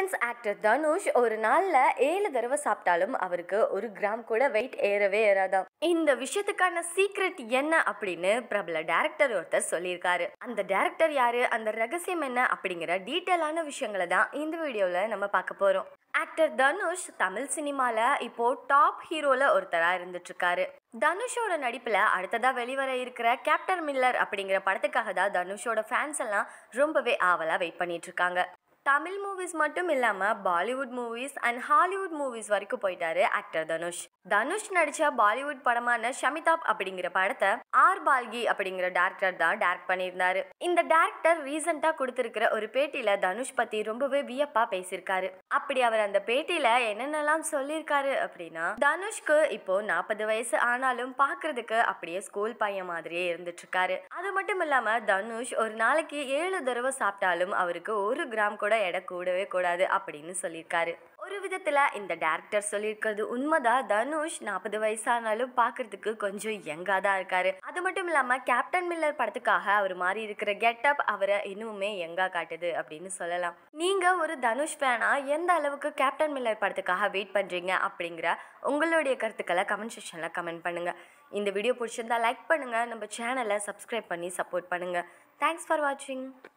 Since actor Dhanush ஒரு நாள்ல 7 தடவை சாப்பிட்டாலும் அவருக்கு 1 கிராம் கூட வெயிட் ஏறவே ஏறாதாம். இந்த விஷயத்துக்கான சீக்ரெட் என்ன அப்படின்னு பிரபல டைரக்டர் ஒருத்தர் சொல்லியிருக்காரு. அந்த டைரக்டர் யாரு, அந்த ரகசியம் என்ன அப்படிங்கிற டீட்டெயிலான விஷயங்களை தான் இந்த வீடியோல நம்ம பார்க்க போறோம். ஆக்டர் தனுஷ் தமிழ் சினிமால இப்போ டாப் ஹீரோல ஒருத்தரா இருந்துட்டு இருக்காரு. தனுஷோட நடிப்புல அடுத்ததா வெளிவர இருக்கிற கேப்டன் மில்லர் அப்படிங்கிற படத்துக்காக தான் தனுஷோட ஃபேன்ஸ் எல்லாம் ரொம்பவே ஆவலா வெயிட் பண்ணிட்டு இருக்காங்க. தமிழ் மூவிஸ் மட்டும் இல்லாம Bollywood movies and Hollywood movies வரைக்கும் போயிட்டாரு ஆக்டர் தனுஷ். தனுஷ் நடிச்ச பாலிவுட் படமான ஷமிதாப் அப்படிங்கிற படத்தை பால்கி அப்படிங்கிற டைரக்டர் தான் டைரக்ட் பண்ணியிருந்தாரு. இந்த டைரக்டர் ரீசெண்டா கொடுத்திருக்கிற ஒரு பேட்டியில தனுஷ் பத்தி ரொம்பவே வியப்பா பேசியிருக்காரு. அப்படி அவர் அந்த பேட்டியில என்னென்னலாம் சொல்லியிருக்காரு அப்படின்னா, தனுஷ்க்கு இப்போ 40 வயசு ஆனாலும் பாக்குறதுக்கு அப்படியே ஸ்கூல் பையன் மாதிரியே இருந்துட்டு இருக்காரு. அது மட்டும் இல்லாம தனுஷ் ஒரு நாளைக்கு 7 தடவை சாப்பிட்டாலும் அவருக்கு 1 கிராம் கூட எடை கூடவே கூடாது அப்படின்னு சொல்லியிருக்காரு. ஒரு விதத்துல இந்த டைரக்டர் சொல்லியிருக்கிறது உண்மைதான். தனுஷ் 40 வயசானாலும் பாக்குறதுக்கு கொஞ்சம் யங்கா தான் இருக்காரு. அது மட்டும் இல்லாம கேப்டன் மில்லர் படத்துக்காக அவர் மாறி இருக்கிற கெட்டப் அவரை இன்னுமே யங்கா காட்டுது அப்படின்னு சொல்லலாம். நீங்க ஒரு தனுஷ் ஃபேனா எந்த அளவுக்கு கேப்டன் மில்லர் படத்துக்காக வெயிட் பண்றீங்க அப்படிங்கிற உங்களுடைய கருத்துக்களை கமெண்ட் செக்ஷன்ல கமெண்ட் பண்ணுங்க. இந்த வீடியோ பிடிச்சிருந்தா லைக் பண்ணுங்க, நம்ம சேனலை சப்ஸ்கிரைப் பண்ணி சப்போர்ட் பண்ணுங்க. தேங்க்ஸ் ஃபார் வாட்சிங்.